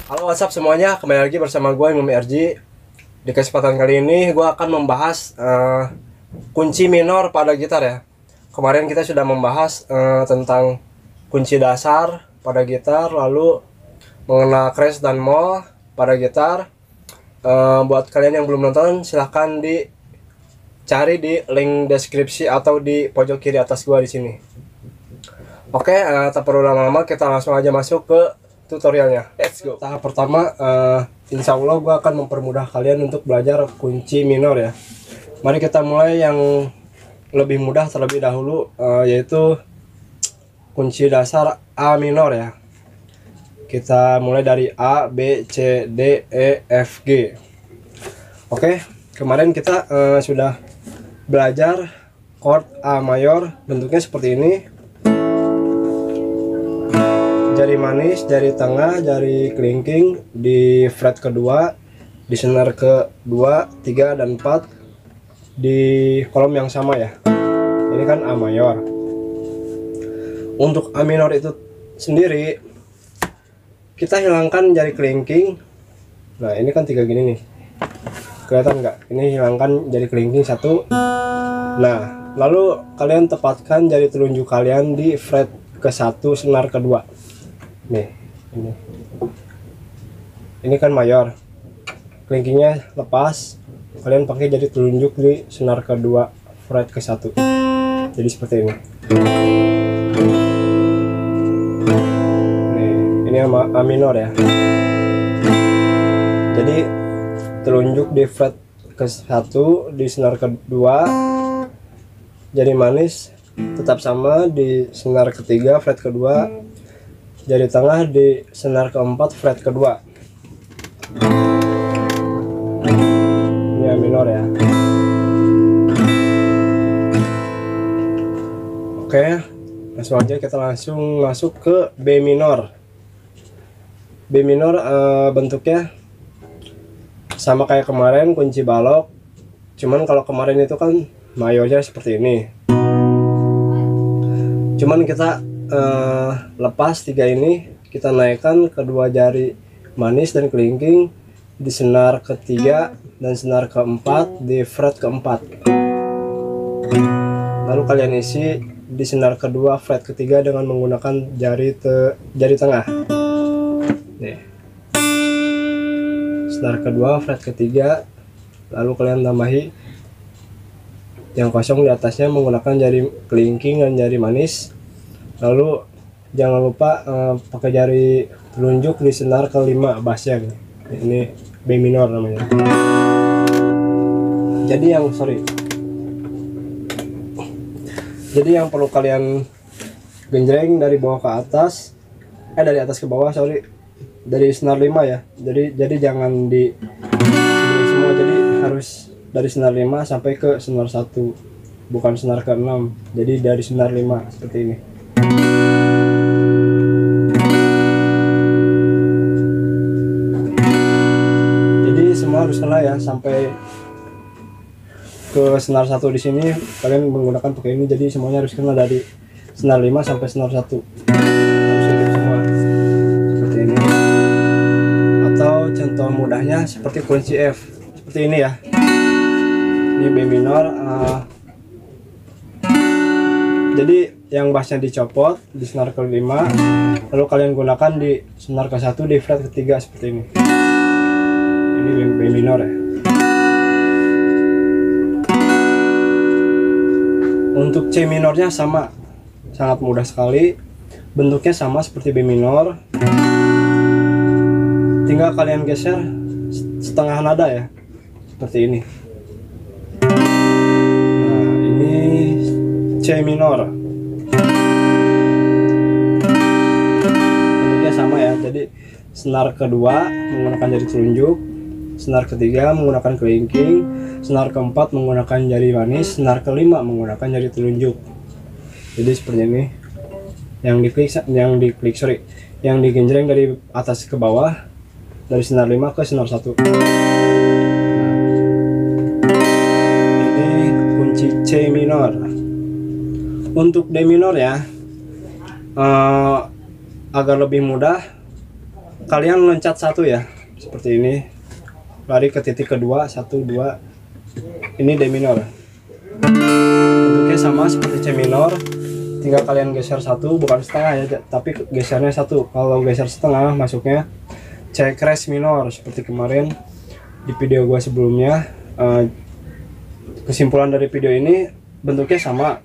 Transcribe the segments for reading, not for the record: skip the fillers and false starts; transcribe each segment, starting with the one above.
Halo WhatsApp semuanya, kembali lagi bersama gue Imam RG. Di kesempatan kali ini gue akan membahas kunci minor pada gitar ya. Kemarin kita sudah membahas tentang kunci dasar pada gitar, lalu mengenal crash dan moll pada gitar. Buat kalian yang belum nonton, silahkan dicari di link deskripsi atau di pojok kiri atas gue di sini. Oke, tak perlu lama-lama, kita langsung aja masuk ke tutorialnya. Let's go. Tahap pertama, insya Allah gue akan mempermudah kalian untuk belajar kunci minor ya. Mari kita mulai yang lebih mudah terlebih dahulu, yaitu kunci dasar A minor ya. Kita mulai dari A, B, C, D, E, F, G. Oke, kemarin kita sudah belajar chord A mayor, bentuknya seperti ini. Jari manis, jari tengah, jari kelingking di fret kedua, di senar kedua, 3 dan 4 di kolom yang sama ya. Ini kan A mayor. Untuk A minor itu sendiri, kita hilangkan jari kelingking. Nah, ini kan 3 gini nih. Kelihatan nggak? Ini hilangkan jari kelingking 1. Nah, lalu kalian tepatkan jari telunjuk kalian di fret ke-1 senar kedua. Nih, ini kan mayor, kelingkingnya lepas, kalian pakai jari telunjuk di senar kedua fret ke-1, jadi seperti ini. Nih, ini A minor ya. Jadi telunjuk di fret ke-1 di senar kedua, jari manis tetap sama di senar ketiga fret kedua, jari tengah di senar keempat fret kedua. Ini A minor ya. Oke, langsung aja kita langsung masuk ke B minor. B minor bentuknya sama kayak kemarin kunci balok, cuman kalau kemarin itu kan mayornya seperti ini. Cuman kita lepas 3 ini, kita naikkan kedua jari manis dan kelingking di senar ketiga dan senar keempat di fret keempat. Lalu kalian isi di senar kedua fret ketiga dengan menggunakan jari tengah. Nih. Senar kedua fret ketiga, lalu kalian tambahi yang kosong di atasnya menggunakan jari kelingking dan jari manis. Lalu jangan lupa pakai jari telunjuk di senar kelima bassnya. Ini B minor namanya. Jadi yang perlu kalian genjreng dari bawah ke atas, dari atas ke bawah, dari senar 5 ya. Jadi jangan di semua, jadi harus dari senar 5 sampai ke senar 1, bukan senar ke-6. Jadi dari senar 5 seperti ini. Semua harus kena ya, sampai ke senar 1 di sini kalian menggunakan pakai ini, jadi semuanya harus kena dari senar 5 sampai senar 1. Harus hidup semua seperti ini. Atau contoh mudahnya seperti kunci F seperti ini ya. Ini B minor. Jadi yang bassnya dicopot di senar ke-5, lalu kalian gunakan di senar ke-1 di fret ketiga seperti ini. Ini B minor ya. Untuk C minornya sama, sangat mudah sekali, bentuknya sama seperti B minor, tinggal kalian geser setengah nada ya, seperti ini. Nah, ini C minor, bentuknya sama ya. Jadi senar kedua menggunakan jari telunjuk, senar ketiga menggunakan kelingking, senar keempat menggunakan jari manis, senar kelima menggunakan jari telunjuk. Jadi seperti ini. Yang digenjreng dari atas ke bawah, dari senar 5 ke senar 1. Ini kunci C minor. Untuk D minor ya, agar lebih mudah, kalian loncat satu ya, seperti ini, lari ke titik kedua, 1 2, ini D minor. Bentuknya sama seperti C minor, tinggal kalian geser satu, bukan setengah ya, tapi gesernya satu. Kalau geser setengah masuknya C crash minor seperti kemarin di video gua sebelumnya. Kesimpulan dari video ini, bentuknya sama,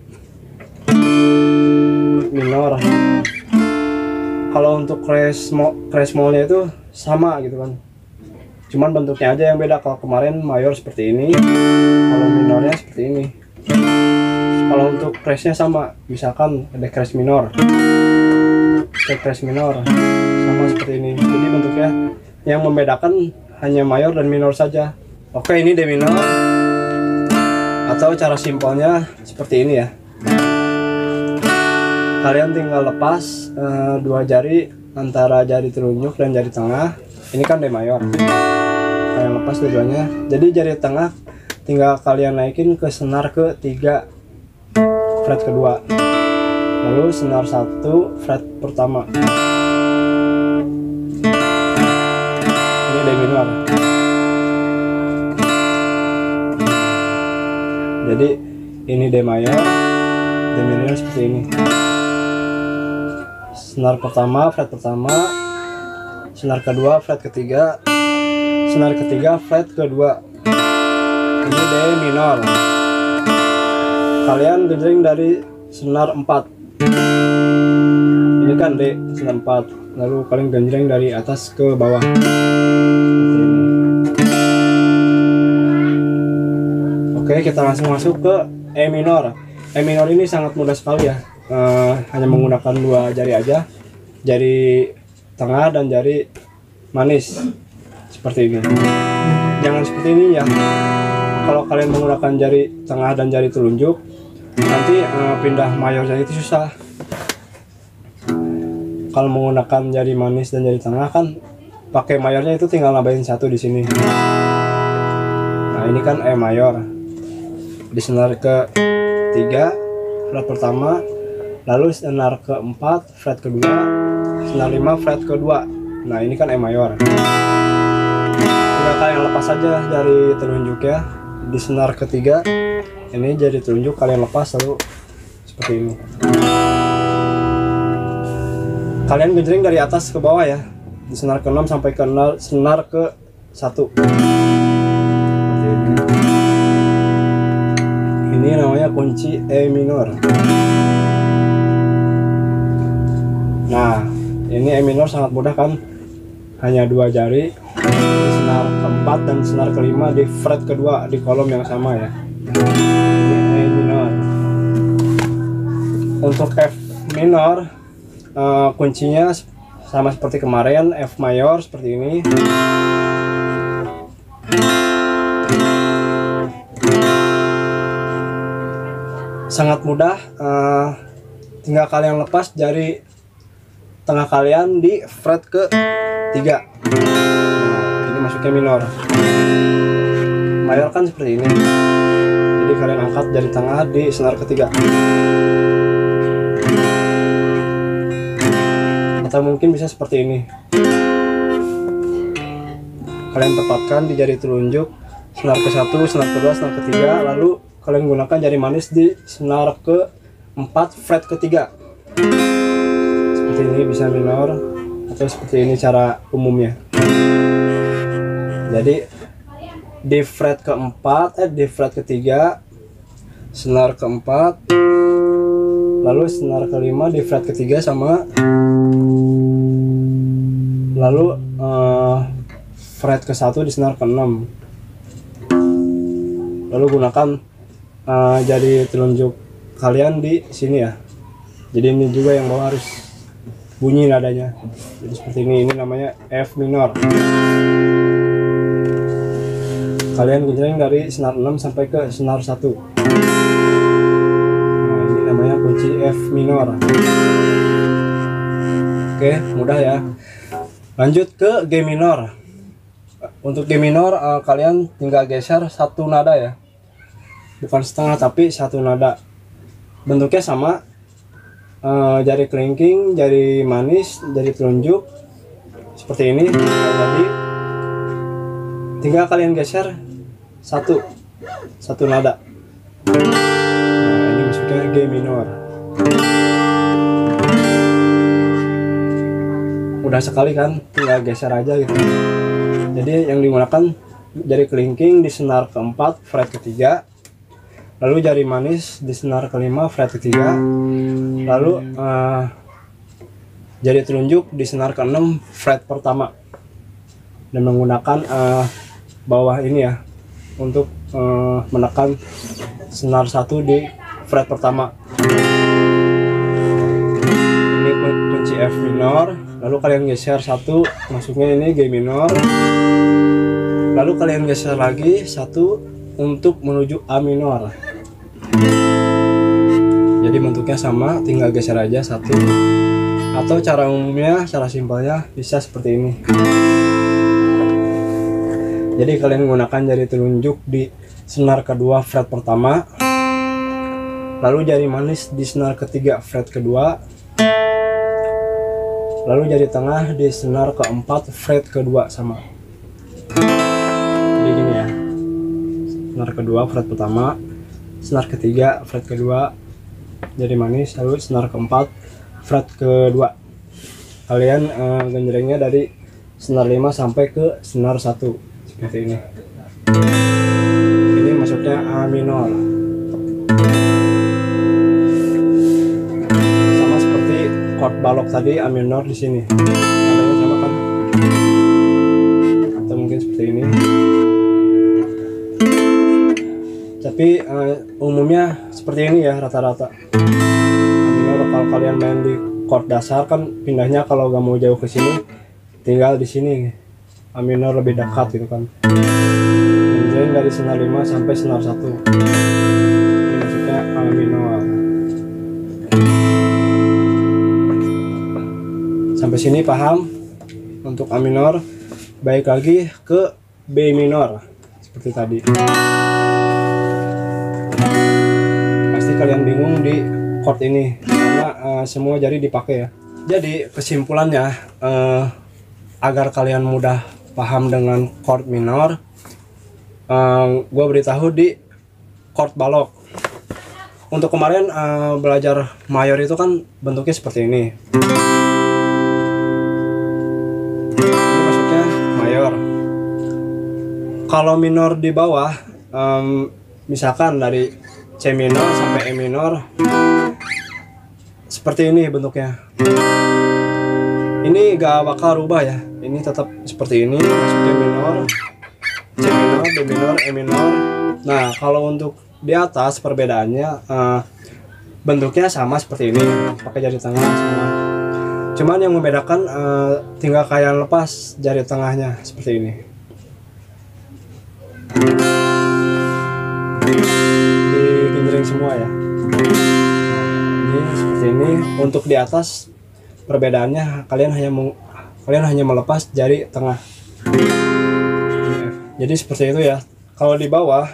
minor. Kalau untuk crash mallnya itu sama gitu kan, cuman bentuknya aja yang beda. Kalau kemarin mayor seperti ini, kalau minornya seperti ini. Kalau untuk crashnya sama, misalkan ada crash minor, crash minor sama seperti ini. Jadi bentuknya yang membedakan hanya mayor dan minor saja. Oke, ini D minor, atau cara simpelnya seperti ini ya. Kalian tinggal lepas dua jari antara jari telunjuk dan jari tengah. Ini kan D mayor, kalian lepas dua-duanya. Jadi jari tengah tinggal kalian naikin ke senar ke 3 fret kedua, lalu senar 1 fret pertama. Ini D minor. Jadi ini D mayor, D minor seperti ini. Senar pertama fret pertama, senar kedua fret ketiga, senar ketiga fret kedua. Ini D minor. Kalian genjreng dari senar 4. Ini kan D senar 4. Lalu kalian genjreng dari atas ke bawah. Oke, kita langsung masuk ke E minor. E minor ini sangat mudah sekali ya. Hanya menggunakan 2 jari aja, jari tengah dan jari manis seperti ini. Jangan seperti ini ya. Kalau kalian menggunakan jari tengah dan jari telunjuk, nanti pindah mayornya itu susah. Kalau menggunakan jari manis dan jari tengah kan pakai mayornya itu tinggal nambahin 1 di sini. Nah, ini kan E mayor. Di senar ke 3 fret pertama, lalu senar ke 4 fret kedua, senar 5 fret kedua. Nah, ini kan E mayor. Tinggal kalian lepas saja jari telunjuknya di senar ketiga. Ini jari telunjuk kalian lepas, lalu seperti ini. Kalian genjreng dari atas ke bawah ya, di senar ke 6 sampai ke senar ke 1. Ini namanya kunci E minor. Nah, ini E minor sangat mudah kan, hanya 2 jari di senar keempat dan senar kelima di fret kedua di kolom yang sama ya. Ini E minor. Untuk F minor, kuncinya sama seperti kemarin, F mayor seperti ini. Sangat mudah, tinggal kalian lepas jari tengah kalian di fret ke 3. Ini masuknya minor. Mayor kan seperti ini. Jadi kalian angkat jari tengah di senar ketiga. Atau mungkin bisa seperti ini. Kalian tepatkan di jari telunjuk senar ke 1, senar kedua, senar ketiga, lalu kalian gunakan jari manis di senar ke 4 fret ketiga. Seperti ini bisa minor, atau seperti ini cara umumnya. Jadi di fret keempat, di fret ketiga, senar keempat, lalu senar kelima di fret ketiga sama, lalu fret ke 1 di senar ke-6. Lalu gunakan jari telunjuk kalian di sini ya. Jadi ini juga yang bawah harus bunyi nadanya. Jadi seperti ini namanya F minor. Kalian genjreng dari senar 6 sampai ke senar 1. Nah, ini namanya kunci F minor. Oke, mudah ya. Lanjut ke G minor. Untuk G minor, kalian tinggal geser 1 nada ya. Bukan setengah tapi 1 nada. Bentuknya sama, jari kelingking, jari manis, jari telunjuk seperti ini kayak tadi, tinggal kalian geser satu nada. Nah, ini maksudnya G minor. Mudah sekali kan, tinggal geser aja gitu. Jadi yang digunakan jari kelingking di senar keempat fret ketiga, lalu jari manis di senar kelima fret ketiga, lalu jari telunjuk di senar keenam fret pertama, dan menggunakan bawah ini ya untuk menekan senar 1 di fret pertama. Ini kunci F minor, lalu kalian geser satu, masuknya ini G minor, lalu kalian geser lagi satu untuk menuju A minor. Jadi bentuknya sama, tinggal geser aja satu, atau cara umumnya, cara simpelnya bisa seperti ini. Jadi kalian menggunakan jari telunjuk di senar kedua fret pertama, lalu jari manis di senar ketiga fret kedua, lalu jari tengah di senar keempat fret kedua sama. Jadi gini ya, senar kedua fret pertama, senar ketiga fret kedua, jari manis, lalu senar keempat fret kedua. Kalian genjrengnya dari senar 5 sampai ke senar 1 seperti ini. Ini maksudnya A minor. Sama seperti chord balok tadi, A minor di sini. Nadanya sama kan? Atau mungkin seperti ini. Tapi umumnya seperti ini ya rata-rata. A minor kalau kalian main di chord dasar kan pindahnya kalau gak mau jauh ke sini, tinggal di sini. A minor lebih dekat gitu kan. Genjreng dari senar 5 sampai senar 1. Ini maksudnya A minor. Sampai sini paham untuk A minor. Baik lagi ke B minor seperti tadi. Pasti kalian bingung di chord ini karena semua jari dipakai ya. Jadi kesimpulannya, agar kalian mudah paham dengan chord minor, gue beritahu di chord balok. Untuk kemarin belajar mayor itu kan bentuknya seperti ini. Ini maksudnya mayor. Kalau minor di bawah, misalkan dari C minor sampai E minor, seperti ini bentuknya. Ini gak bakal rubah ya, ini tetap seperti ini, maksudnya minor, C minor, D minor, E minor. Nah kalau untuk di atas perbedaannya, bentuknya sama seperti ini, pakai jari tengah semua. Cuman yang membedakan tinggal kalian lepas jari tengahnya seperti ini. Digenjreng semua ya. Ini seperti ini. Untuk di atas perbedaannya kalian hanya melepas jari tengah. Jadi seperti itu ya. Kalau di bawah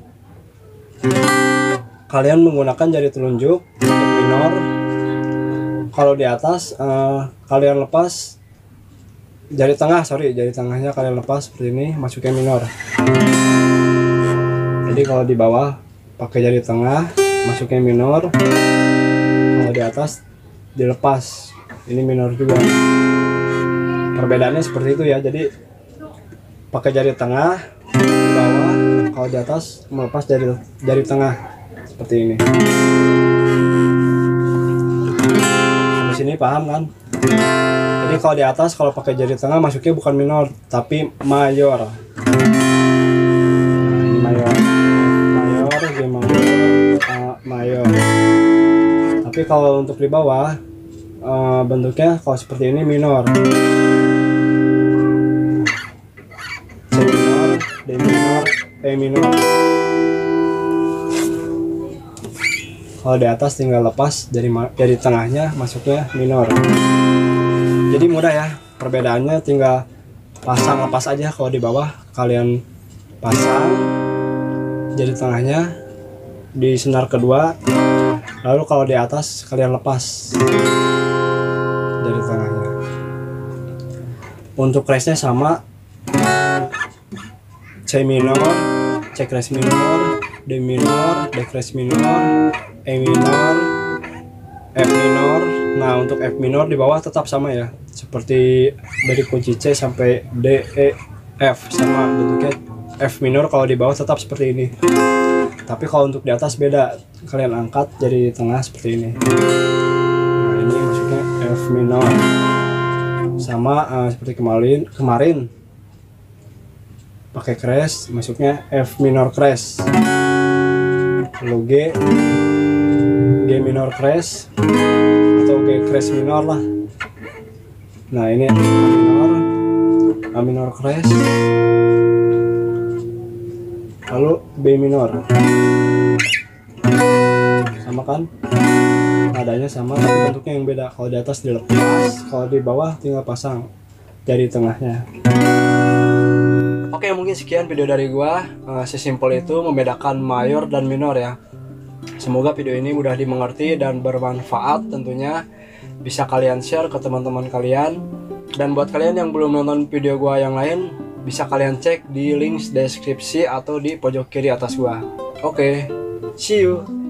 kalian menggunakan jari telunjuk untuk minor. Kalau di atas kalian lepas jari tengahnya kalian lepas seperti ini, masuknya minor. Jadi kalau di bawah pakai jari tengah, masuknya minor. Kalau di atas dilepas, ini minor juga. Perbedaannya seperti itu ya. Jadi pakai jari tengah di bawah, kalau di atas melepas jari tengah seperti ini. Di sini paham kan? Jadi kalau di atas kalau pakai jari tengah masuknya bukan minor tapi mayor. Nah, ini mayor, G mayor, A mayor. Tapi kalau untuk di bawah bentuknya kalau seperti ini minor. C minor, D minor, E minor. Kalau di atas tinggal lepas jari tengahnya, masuknya minor. Jadi mudah ya, perbedaannya tinggal pasang lepas aja. Kalau di bawah kalian pasang jari tengahnya di senar kedua, lalu kalau di atas kalian lepas jari tengahnya. Untuk crash-nya sama, C minor, C crash minor, D minor, D crash minor, E minor, F minor. Nah, untuk F minor di bawah tetap sama ya, seperti dari kunci C sampai D, E, F sama bentuknya. F minor kalau di bawah tetap seperti ini, tapi kalau untuk di atas beda, kalian angkat jadi di tengah seperti ini. Nah, ini maksudnya F minor sama seperti kemarin pakai crash, masuknya F minor crash, lalu G minor crash atau G crash minor lah. Nah, ini A minor crash, lalu B minor, sama kan, nadanya sama tapi bentuknya yang beda. Kalau di atas dilepas, kalau di bawah tinggal pasang dari tengahnya. Oke, mungkin sekian video dari gua. Sesimpel itu membedakan mayor dan minor ya. Semoga video ini mudah dimengerti dan bermanfaat tentunya. Bisa kalian share ke teman-teman kalian. Dan buat kalian yang belum nonton video gua yang lain, bisa kalian cek di link deskripsi atau di pojok kiri atas gua. Oke, see you.